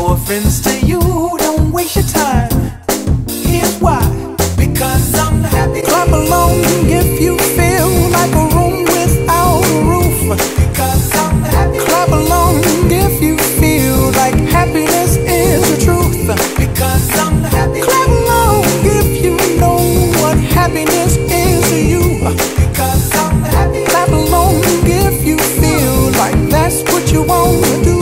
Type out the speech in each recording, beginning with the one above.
No offense to you, don't waste your time. Here's why. Because I'm happy. Clap along if you feel like a room without a roof. Because I'm happy. Clap along if you feel like happiness is the truth. Because I'm happy. Clap along if you know what happiness is to you. Because I'm happy. Clap along if you feel like that's what you want to do.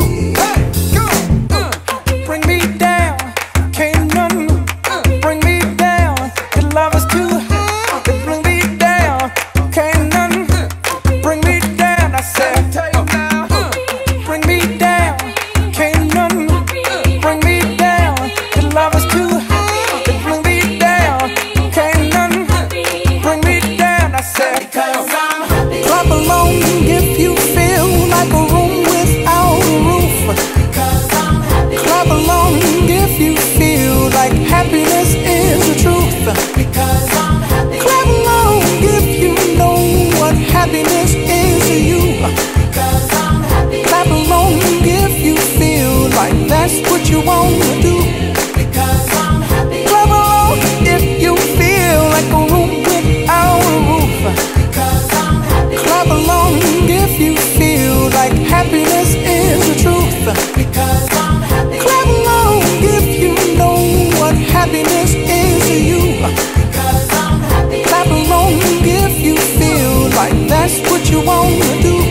Bring me down, can't none bring me down. Your love is too high to bring me down. Can't none bring me down. I said, bring me down, can't none bring me down. Your love is too high to bring me down. Can't none bring me down. I said, clap along if you feel like a room without a roof. Clap along if you feel like happiness is the truth. Because I'm happy. Clap along if you know what happiness is to you. Because I'm happy. Clap along if you feel like that's what you want to do. Because I'm happy. Clap along if you feel like a room without a roof. Because I'm happy. Clap along if you feel like happiness is the truth. Because I'm happy. Clap along if you know what happiness is to you. Because I'm happy. Clap along if you feel like that's what you want to do.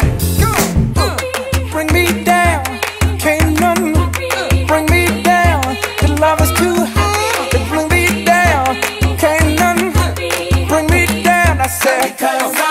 Bring me down, can't none bring me down. Your love is too high to bring me down. Can't none bring me down. I said,